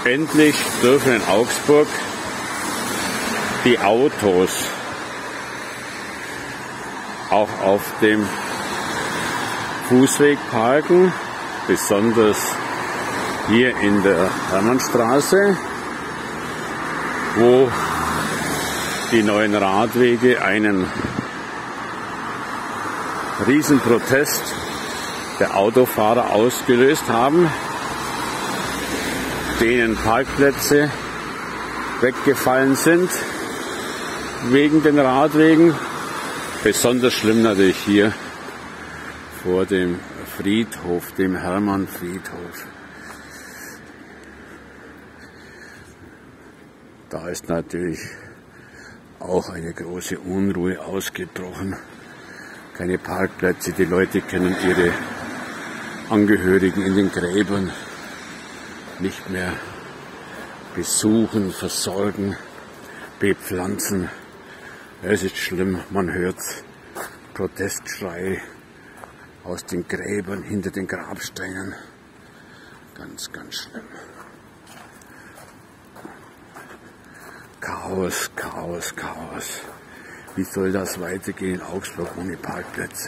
Endlich dürfen in Augsburg die Autos auch auf dem Fußweg parken, besonders hier in der Hermannstraße, wo die neuen Radwege einen Riesenprotest der Autofahrer ausgelöst haben, denen Parkplätze weggefallen sind wegen den Radwegen. Besonders schlimm natürlich hier vor dem Friedhof, dem Hermann-Friedhof. Da ist natürlich auch eine große Unruhe ausgebrochen. Keine Parkplätze, die Leute können ihre Angehörigen in den Gräbern nicht mehr besuchen, versorgen, bepflanzen. Es ist schlimm, man hört Protestschrei aus den Gräbern, hinter den Grabsteinen. Ganz, ganz schlimm. Chaos, Chaos, Chaos. Wie soll das weitergehen in Augsburg ohne Parkplätze?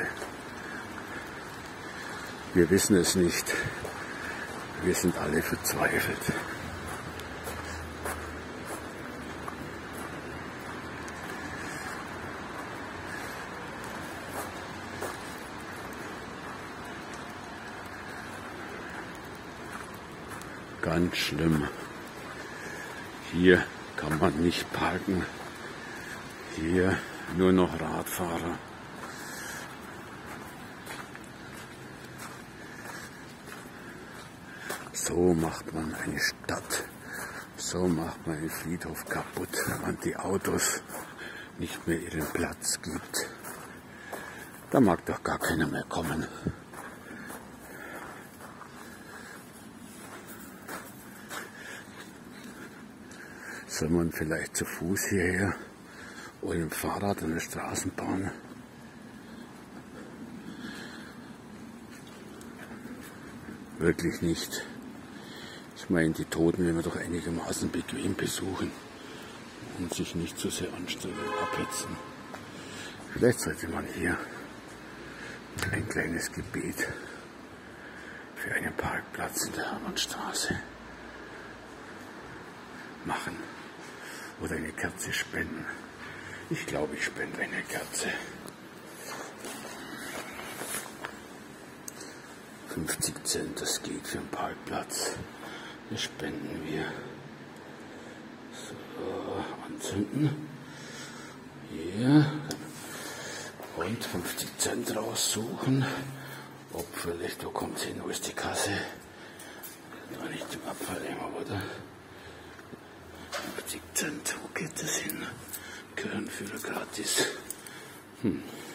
Wir wissen es nicht. Wir sind alle verzweifelt. Ganz schlimm. Hier kann man nicht parken. Hier nur noch Radfahrer. So macht man eine Stadt. So macht man einen Friedhof kaputt, wenn man die Autos nicht mehr ihren Platz gibt. Da mag doch gar keiner mehr kommen. Soll man vielleicht zu Fuß hierher oder im Fahrrad an der Straßenbahn? Wirklich nicht. Ich meine, die Toten will man doch einigermaßen bequem besuchen und sich nicht zu sehr anstrengen und abhetzen. Vielleicht sollte man hier ein kleines Gebet für einen Parkplatz in der Hermannstraße machen oder eine Kerze spenden. Ich glaube, ich spende eine Kerze. 50 Cent, das geht für einen Parkplatz. Das spenden wir. So, anzünden. Hier. Und 50 Cent raussuchen. Ob vielleicht, wo kommt hin, wo ist die Kasse? War nicht im Abfalleimer, oder? 50 Cent, wo geht das hin? Kirchenführer gratis.